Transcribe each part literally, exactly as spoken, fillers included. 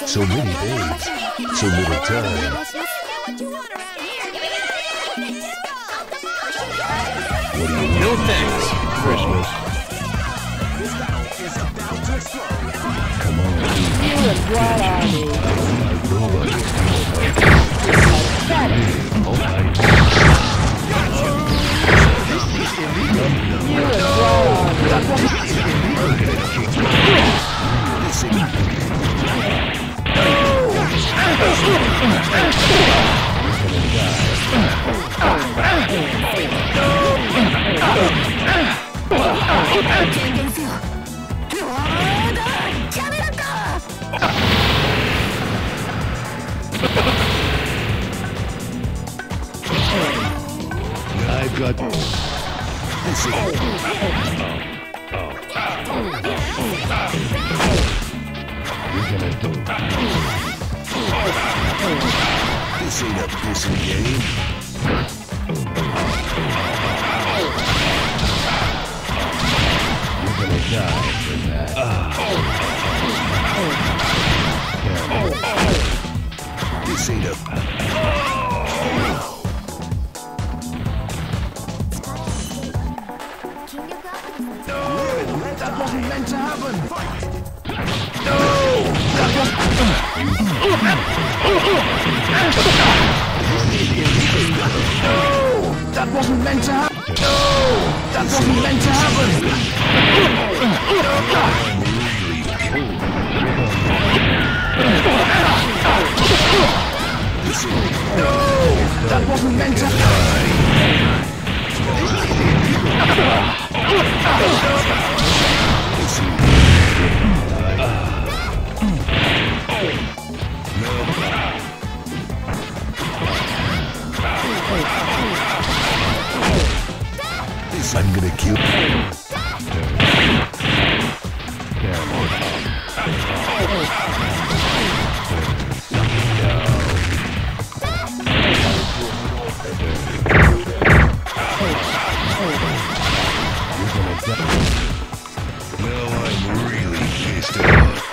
So many days, so little time. What do you want? No thanks. Christmas. Come on. You and what are they? Nobody. All right. You and I've got this. Is oh. Oh. You're gonna do. This ain't a pissing game. You're gonna die for that. Uh. This ain't a. That wasn't meant to happen! No! That was... No! That wasn't meant to happen! No! That wasn't meant to happen! No! That wasn't meant to happen! I'm gonna kill you. Now I'm really pissed off.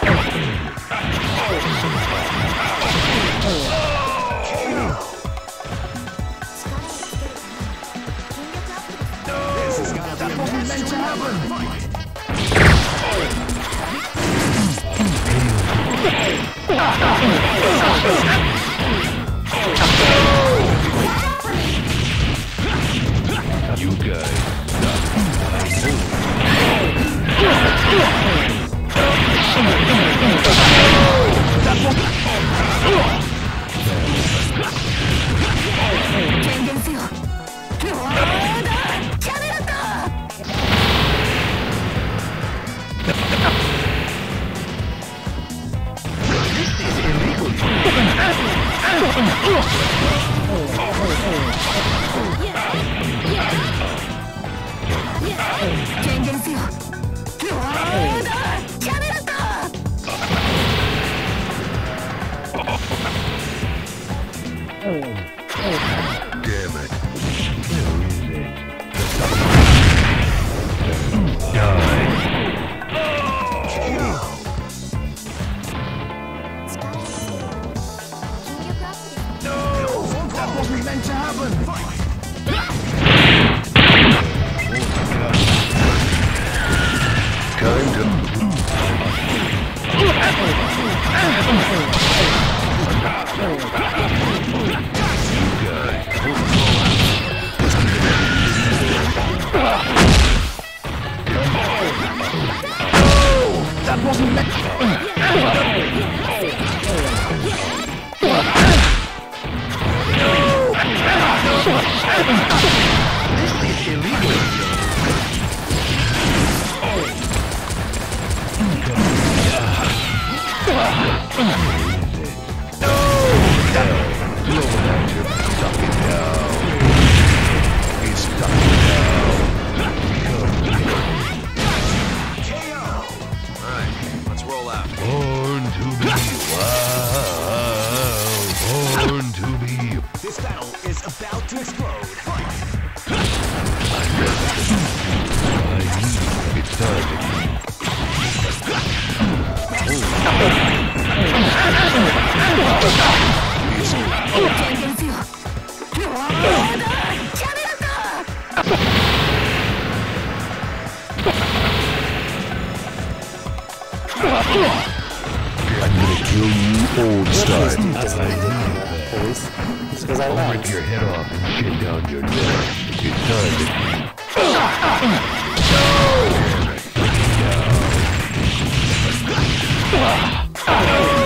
That wasn't meant to happen! You guys stop. That was... Damn it. That wasn't meant to happen! Kind of. That wasn't meant... This is illegal. No! That... Stuck it down. He's stuck it down. K O! Alright, let's roll out. Born to be wild. Born to be... This battle is about to explode. Fight! I need it's target. Oh. I'm gonna kill you old style. Police. It's because I I'll lied. rip your head off and shit down your neck. It's time to Damn it.